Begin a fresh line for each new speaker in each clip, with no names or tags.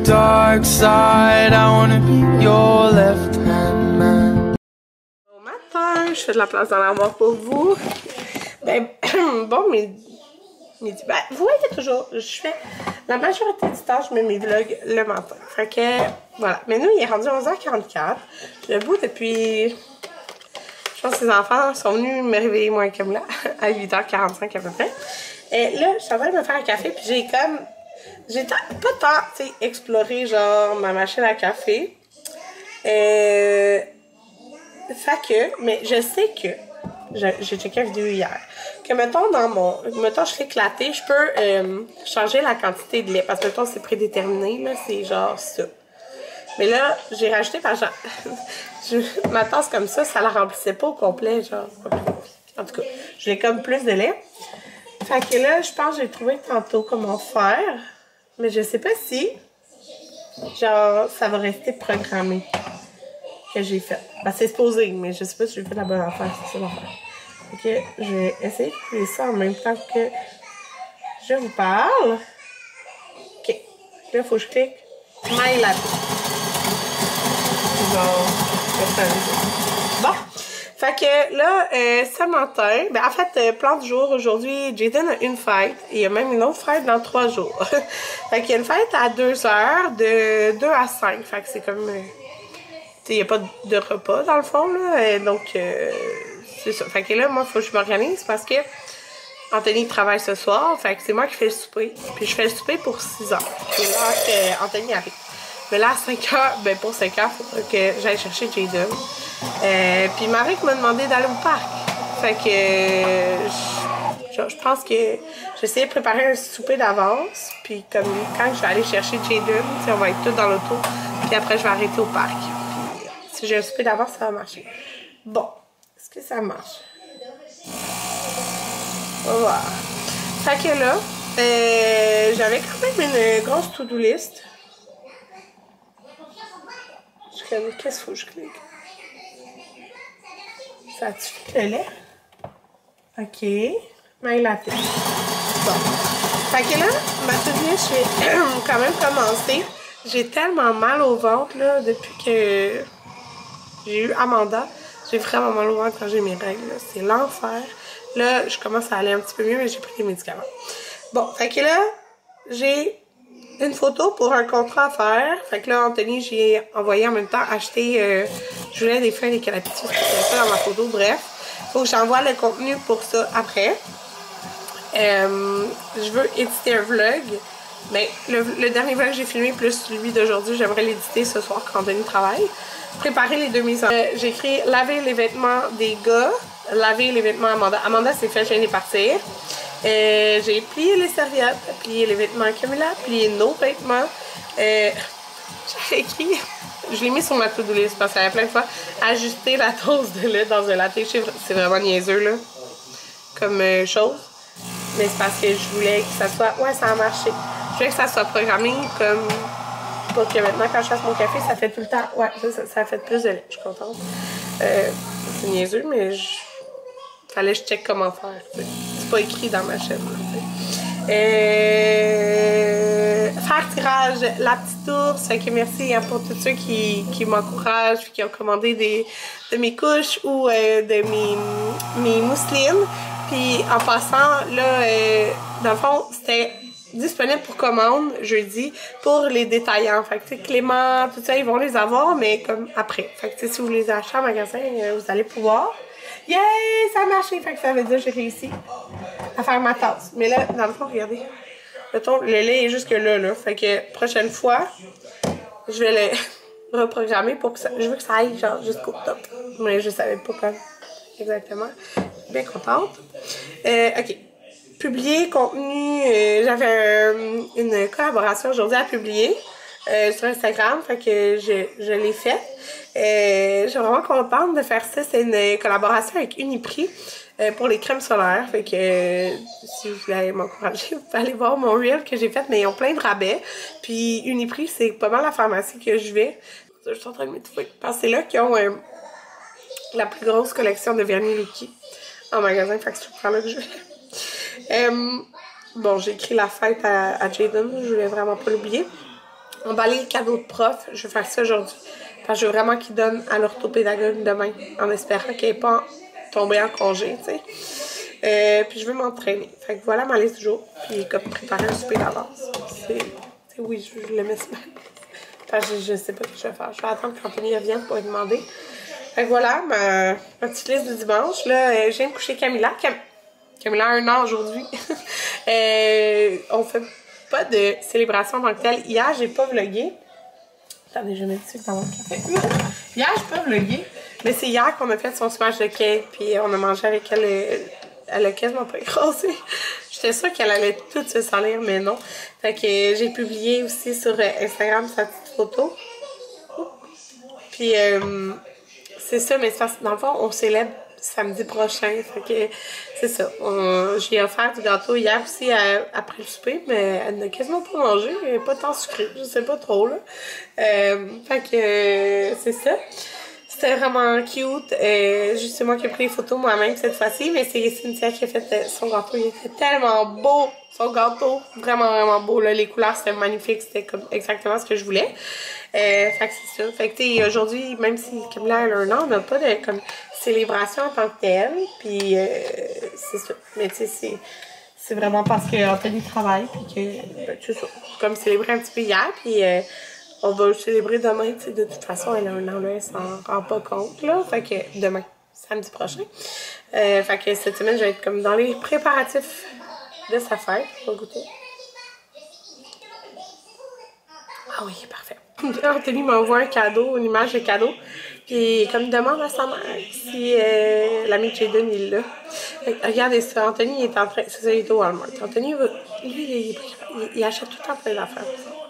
dark side. I wanna be your left hand man.
Bon matin, je fais de la place dans l'armoire pour vous. Ben, bon, midi. Ben, vous voyez toujours, je fais la majorité du temps, je mets mes vlogs le matin. Fait que, voilà. Mais nous, il est rendu 11h44. Je suis debout depuis... Je pense que les enfants sont venus me réveiller moins comme là, à 8h45 à peu près. Et là, je suis en train de me faire un café, puis j'ai comme... J'ai pas tant, tu sais, exploré, genre, ma machine à café. Fait que, mais je sais que... J'ai checké la vidéo hier. Que, mettons, mettons, je fais éclater, je peux changer la quantité de lait. Parce que, mettons, c'est prédéterminé, là, c'est genre ça. Mais là, j'ai rajouté, parce que ma tasse comme ça la remplissait pas au complet, genre. En tout cas, j'ai comme plus de lait. Fait que là, je pense que j'ai trouvé tantôt comment faire. Mais je sais pas si, genre, ça va rester programmé. Que j'ai fait. Ben, c'est supposé, mais je sais pas si j'ai fait la bonne affaire, c'est ça l'affaire. Ok, je vais essayer de faire ça en même temps que je vous parle. Ok, là, il faut que je clique My Latte. Genre, bon, fait que là, ce matin, ben en fait, plan du jour aujourd'hui, Jaden a une fête, et il y a même une autre fête dans 3 jours. Fait qu'il y a une fête à 2h, de 2 à 5, fait que c'est comme... il n'y a pas de repas dans le fond, là. Donc, c'est ça. Fait que là, moi, il faut que je m'organise parce que Anthony travaille ce soir. Fait que c'est moi qui fais le souper. Puis je fais le souper pour 6h. C'est là qu'Anthony arrive. Mais là, à 5h, ben pour 5h, il faudrait que j'aille chercher Jaden. Puis Marek m'a demandé d'aller au parc. Fait que je pense que j'essaie de préparer un souper d'avance. Puis comme quand je vais aller chercher Jaden, on va être tous dans l'auto. Puis après, je vais arrêter au parc. Si j'ai un souper d'avance, ça va marcher. Bon, est-ce que ça marche? On va voir. Fait que là, j'avais quand même une grosse to-do list. Qu'est-ce qu'il faut que je clique? Ça a-tu fait le lait? Ok. My latte. Bon. Fait que là, ma to-do list, je vais quand même commencer. J'ai tellement mal au ventre, là, depuis que... j'ai eu Amanda. J'ai vraiment mal au ventre quand j'ai mes règles. C'est l'enfer. Là, je commence à aller un petit peu mieux, mais j'ai pris des médicaments. Bon, fait que là, j'ai une photo pour un contrat à faire. Fait que là, Anthony, j'ai envoyé en même temps acheter... je voulais des feuilles d'eucalyptus. C'était ça dans ma photo. Bref, faut que j'envoie le contenu pour ça après. Je veux éditer un vlog. Mais le dernier vlog que j'ai filmé, plus celui d'aujourd'hui, j'aimerais l'éditer ce soir quand Anthony travaille. Préparer les demi-ans. J'ai écrit laver les vêtements des gars, laver les vêtements Amanda. Amanda s'est fait gêner partir. J'ai plié les serviettes, plié les vêtements à Camilla, plié nos vêtements. J'ai écrit, je l'ai mis sur ma to-do list parce qu'il y a plein de fois, ajuster la dose de lait dans un latte. C'est vraiment niaiseux là, comme chose. Mais c'est parce que je voulais que ça soit, ouais, ça a marché. Je voulais que ça soit programmé comme... pour que maintenant, quand je fasse mon café, ça fait tout le temps... Ouais, ça fait plus de lait. Je suis contente. C'est niaiseux, mais fallait que je check comment faire. C'est pas écrit dans ma chaîne. Faire tirage La Petite Ours. Fait que merci pour tous ceux qui m'encouragent, qui ont commandé de mes couches ou de mes mousselines. Puis en passant, là, dans le fond, c'était disponible pour commande jeudi pour les détaillants. Fait que tu sais, Clément, tout ça, ils vont les avoir, mais comme après. Fait que tu sais, si vous les achetez en magasin, vous allez pouvoir. Yay! Ça a marché! Fait que ça veut dire que j'ai réussi à faire ma tasse. Mais là, dans le fond, regardez. Mettons, le lait est jusque là. Fait que prochaine fois, je vais le reprogrammer pour que ça... Je veux que ça aille genre jusqu'au top. Mais je savais pas quand exactement. Bien contente. OK. Publier contenu. J'avais une collaboration aujourd'hui à publier sur Instagram. Fait que je l'ai faite. Je suis vraiment contente de faire ça. C'est une collaboration avec Uniprix pour les crèmes solaires. Fait que si vous voulez m'encourager, vous pouvez aller voir mon reel que j'ai fait. Mais ils ont plein de rabais. Puis Uniprix, c'est pas mal la pharmacie que je vais. Je suis en train de m'étouffer. Parce que c'est là qu'ils ont la plus grosse collection de vernis liquide en magasin. Fait que c'est tout là que je vais. Bon, j'ai écrit la fête à Jaden. Je voulais vraiment pas l'oublier. emballer le cadeau de prof. Je vais faire ça aujourd'hui. Parce que je veux vraiment qu'il donne à l'orthopédagogue demain, en espérant qu'elle n'ait pas tombé en congé, tu sais. Puis je veux m'entraîner. Fait que voilà ma liste du jour. Puis comme préparer un souper d'avance. Oui, je le mets sur ma... Enfin, je sais pas ce que je vais faire. Je vais attendre qu'Anthony revienne pour lui demander. Fait que voilà ma petite liste du dimanche. Là, je viens de coucher Camilla. Camilla a 1 an aujourd'hui. On fait pas de célébration en tant que telle. Hier, j'ai pas vlogué. Attendez, je vais mettre ça dans mon café. Hier, j'ai pas vlogué. Mais c'est hier qu'on a fait son smash de cake. Puis on a mangé avec elle. Elle a quasiment pas écrasé. J'étais sûre qu'elle allait tout se salir, mais non. Fait que j'ai publié aussi sur Instagram sa petite photo. Puis c'est ça, mais dans le fond, on célèbre samedi prochain. Fait que c'est ça. J'ai offert du gâteau hier aussi après le souper, mais elle n'a quasiment pas mangé. Elle n'est pas tant sucrée, je sais pas trop là. Fait que c'est ça. C'était vraiment cute. Juste moi qui ai pris les photos moi-même cette fois-ci, mais c'est Cynthia qui a fait son gâteau. Il était tellement beau, son gâteau. Vraiment, vraiment beau. Là. Les couleurs, c'était magnifique. C'était comme exactement ce que je voulais. Fait que c'est ça. Fait que tu sais, aujourd'hui, même si Camilla elle a 1 an, on n'a pas de comme célébration en tant que telle. Puis c'est ça. Mais tu sais, c'est vraiment parce qu'Anthony travaille. Puis que, ben, c'est ça. Comme célébrer un petit peu hier. Puis on va le célébrer demain, tu sais, de toute façon, elle a 1 an, là, elle s'en rend pas compte, là. Fait que demain, samedi prochain. Fait que cette semaine, je vais être comme dans les préparatifs de sa fête. On va goûter. Ah oui, parfait. Anthony m'envoie un cadeau, une image de cadeau. Puis comme demande à sa mère si l'ami de Jaden il l'a. Regardez ça, Anthony il est en train. C'est ça, il est au Walmart. Anthony, lui, il achète tout le temps plein d'affaires.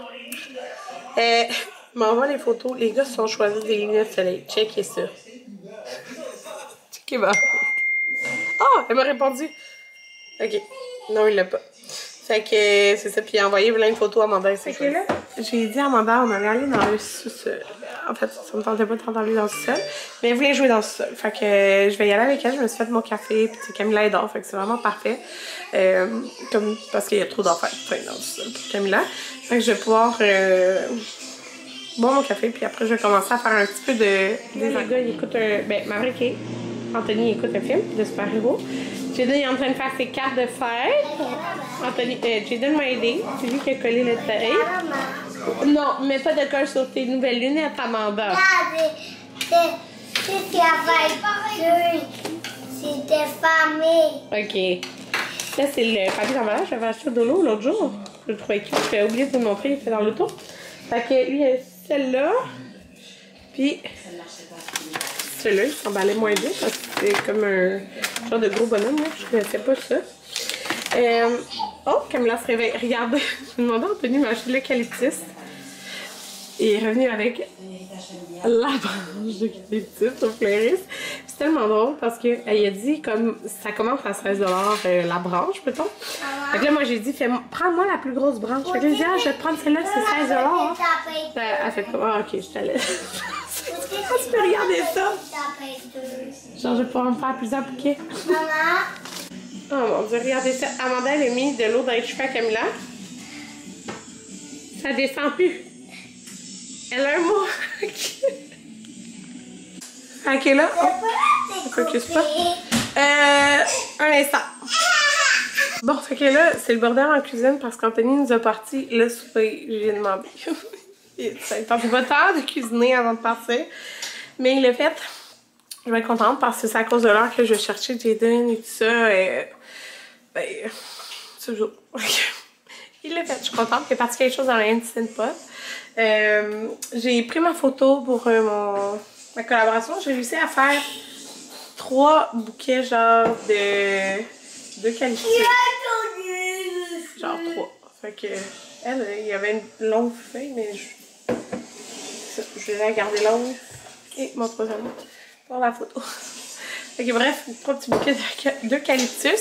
Il m'envoie les photos. Les gars se sont choisis des lunettes de soleil. Checkez ça. Checkez ma. Ah, elle m'a répondu. Ok. Non, il l'a pas. Fait que c'est ça. Puis il a envoyé plein de photos à Amanda. Fait que là, j'ai dit à Amanda, on allait aller dans le sous-sol. En fait, ça me tentait pas de aller dans le sous-sol. Mais elle voulait jouer dans le sous-sol. Fait que je vais y aller avec elle. Je me suis fait mon café. Puis Camilla est dehors. Fait que c'est vraiment parfait. Comme, parce qu'il y a trop d'affaires dans le sous-sol pour Camilla. Fait que je vais pouvoir boire mon café. Puis après, je vais commencer à faire un petit peu de... Les gars, ils écoutent un... Ben, Maverick et Anthony écoutent un film de super-héros. Jaden est en train de faire ses cartes de fête. Jaden m'a aidé. C'est lui qui a collé le tape. Non, mets pas de colle sur tes nouvelles lunettes, Amanda.
C'était famille.
Ok. Là, c'est le papier d'emballage. J'avais acheté de l'eau l'autre jour. Je le trouvais cute. J'ai oublié de vous montrer. Il était dans l'auto. Fait que lui, il y a celle-là. Puis celui-là, il s'emballait moins bien parce que c'est comme un genre de gros bonhomme. Là. Je connaissais pas ça. Oh, Camilla se réveille. Regardez, je me demandais à Anthony m'acheter l'eucalyptus. Il est revenu avec la branche d'eucalyptus au fleuriste. C'est tellement drôle parce qu'il a dit comme ça commence à 16 $ la branche, peut-on? Fait que là, moi j'ai dit, prends-moi la plus grosse branche. Fait que là, j'ai dit, je vais te prendre celle-là, c'est 16 $. Elle fait comme, ah, ok, je te laisse. Tu peux regarder ça. Genre, je vais pouvoir me faire plusieurs bouquets. Oh mon dieu, regardez ça. Amanda, elle a mis de l'eau dans les cheveux à Camilla. Ça descend plus. Elle a un mot. Ok, là. On focus pas. Un instant. Bon, fait que là, c'est le bordel en cuisine parce qu'Anthony nous a parti le souper. J'ai demandé. Ça ne tentait pas tard de cuisiner avant de partir. Mais il l'a fait. Je vais être contente parce que c'est à cause de l'heure que je cherchais Jaden et tout ça. Ben, toujours. Il l'a fait. Je suis contente. Il est parti quelque chose dans la Instant Pot. J'ai pris ma photo pour ma collaboration. J'ai réussi à faire 3 bouquets genre de qualité. Genre 3. Fait que elle, il y avait une longue feuille, mais je vais la garder longue. Et mon troisième pour la photo. Fait que bref, 3 petits bouquets d'eucalyptus.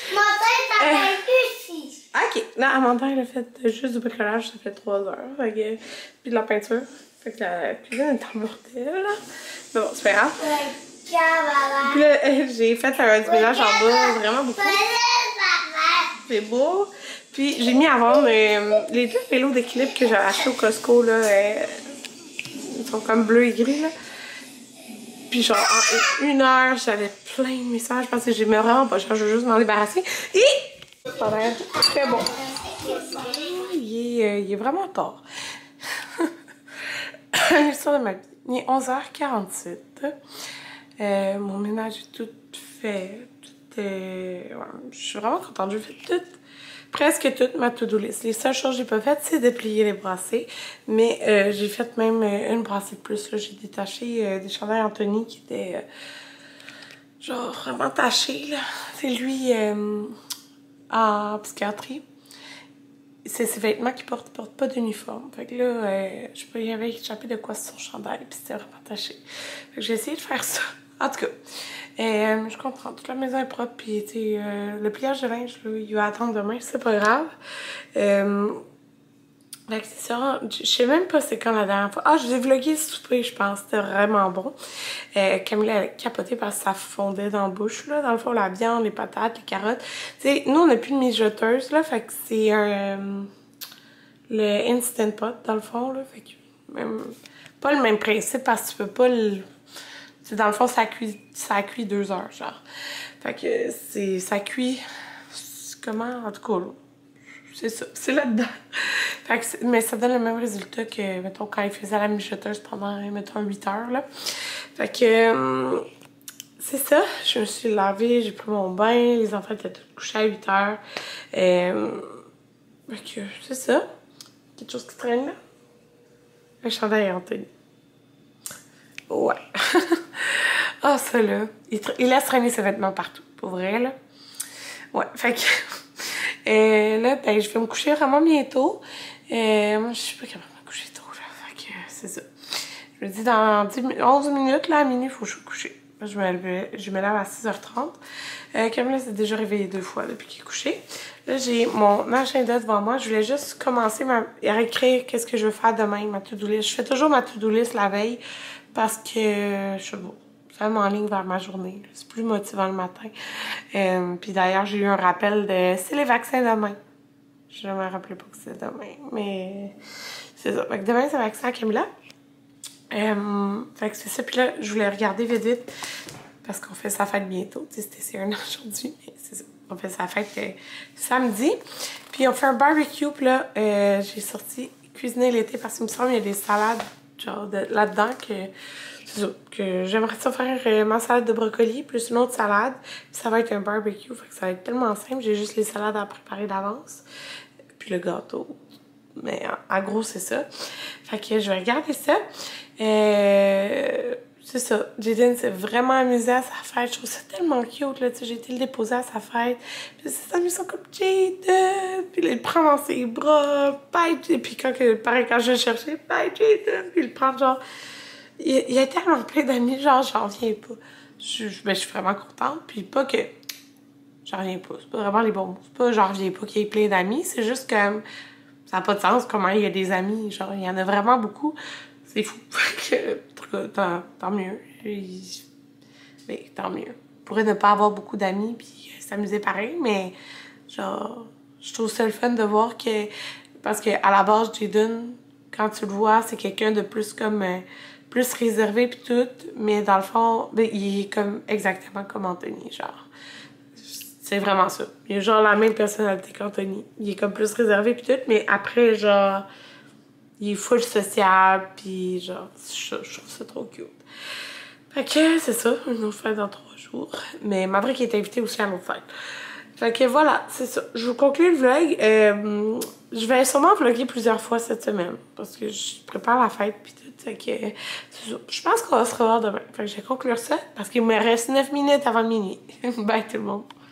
Ok, là, Amanda, elle a fait juste du bricolage, ça fait 3 heures. Fait que, puis de la peinture. Fait que la cuisine est en bordel, là. Mais bon, c'est pas grave. Puis là, j'ai fait du ménage en bas, vraiment beaucoup. fait beau. Puis j'ai mis à vendre les 2 vélos d'équilibre que j'avais achetés au Costco, là. Ils sont comme bleu et gris, là. Puis genre, en 1 heure, j'avais plein de messages parce que j'aimais vraiment pas cher, je veux juste m'en débarrasser. Et ça a l'air très bon. Il est vraiment tard. L'histoire de ma vie. Il est 11h47. Mon ménage est tout fait. Ouais, je suis vraiment contente. J'ai fait presque toute ma to-do list. Les seules choses que j'ai pas faites, c'est de plier les brassées. Mais j'ai fait même une brassée de plus. J'ai détaché des chandails Anthony qui étaient genre vraiment tachés. C'est lui en psychiatrie. C'est ses vêtements qu'il porte pas d'uniforme. Fait que là, je sais pas, il avait échappé de quoi sur son chandail, puis c'était vraiment taché. Fait que j'ai essayé de faire ça. En tout cas, je comprends. Toute la maison est propre, puis le pliage de linge, là, il va attendre demain, c'est pas grave. Fait que c'est ça. Je sais même pas c'est quand la dernière fois. Ah, je l'ai vlogué le souper, je pense. C'était vraiment bon. Camille a capoté parce que ça fondait dans la bouche, là. Dans le fond, la viande, les patates, les carottes. Tu sais, nous, on n'a plus de mijoteuse, là. Fait que c'est le Instant Pot, dans le fond, là. Fait que même, pas le même principe parce que tu peux pas le... Dans le fond, ça cuit 2 heures, genre. Fait que ça cuit... Comment? En tout cas, là. C'est ça, c'est là-dedans. Mais ça donne le même résultat que, mettons, quand il faisait la mijoteuse pendant, mettons, 8 heures, là. Fait que, c'est ça. Je me suis lavée, j'ai pris mon bain, les enfants étaient tous couchés à 8 heures. Fait que, c'est ça. Quelque chose qui traîne là. Le chandail Anthony. Ouais. Ah, ça, là. Il laisse traîner ses vêtements partout, pour vrai, là. Ouais, fait que... là, ben, je vais me coucher vraiment bientôt. Moi, je suis pas capable de me coucher tôt, là. Fait que c'est ça. Je me dis, dans 11 minutes, là, à minuit, il faut que je sois couchée. Je me lève à 6h30. Camille s'est déjà réveillée 2 fois depuis qu'il est couché. Là, j'ai mon agenda devant moi. Je voulais juste commencer à écrire qu'est-ce que je veux faire demain, ma to-do list. Je fais toujours ma to-do list la veille parce que, je sais pas, ça m'enligne vers ma journée. C'est plus motivant le matin. Puis d'ailleurs, j'ai eu un rappel de c'est les vaccins demain. Je ne me rappelais pas que c'était demain, mais c'est ça. Fait que demain, c'est le vaccin à Camilla. Fait que c'est ça. Puis là, je voulais regarder vite vite parce qu'on fait sa fête bientôt. Tu sais, c'était 1 an aujourd'hui, mais c'est ça. On fait sa fête samedi. Puis on fait un barbecue. Puis là, j'ai sorti cuisiner l'été parce qu'il me semble qu'il y a des salades genre là-dedans que j'aimerais ça faire ma salade de brocoli plus une autre salade. Puis ça va être un barbecue. Fait que ça va être tellement simple. J'ai juste les salades à préparer d'avance. Puis le gâteau. Mais en gros, c'est ça. Fait que je vais regarder ça. C'est ça. Jaden s'est vraiment amusé à sa fête. Je trouve ça tellement cute, là. Tu sais, j'ai été le déposer à sa fête. Puis ses amis sont comme Jaden. Puis là, il le prend dans ses bras. Bye. Et puis quand je le cherchais, bye Jaden. Puis il le prend genre... Il y a tellement plein d'amis, genre, j'en reviens pas. Je suis vraiment contente. Puis pas que... J'en reviens pas. C'est pas vraiment les bons mots. C'est pas j'en reviens pas qu'il y ait plein d'amis. C'est juste que... Ça n'a pas de sens comment il y a des amis. Genre, il y en a vraiment beaucoup. C'est fou. En tout cas, tant mieux. Mais tant mieux. Je pourrais ne pas avoir beaucoup d'amis puis s'amuser pareil, mais genre, je trouve ça le fun de voir que... Parce qu'à la base, Jaden, quand tu le vois, c'est quelqu'un de plus comme... plus réservé puis tout, mais dans le fond, ben, il est comme exactement comme Anthony, genre. C'est vraiment ça. Il a genre la même personnalité qu'Anthony. Il est comme plus réservé puis tout, mais après, genre, il est full sociable, puis genre, je trouve ça trop cute. Fait que c'est ça, une autre fête dans 3 jours. Mais Maverick est invité aussi à l'autre fête. Fait que voilà, c'est ça. Je vous conclue le vlog. Je vais sûrement vlogger plusieurs fois cette semaine, parce que je prépare la fête puis tout. Fait que c'est ça. Je pense qu'on va se revoir demain. Fait que je vais conclure ça, parce qu'il me reste 9 minutes avant minuit. Bye tout le monde.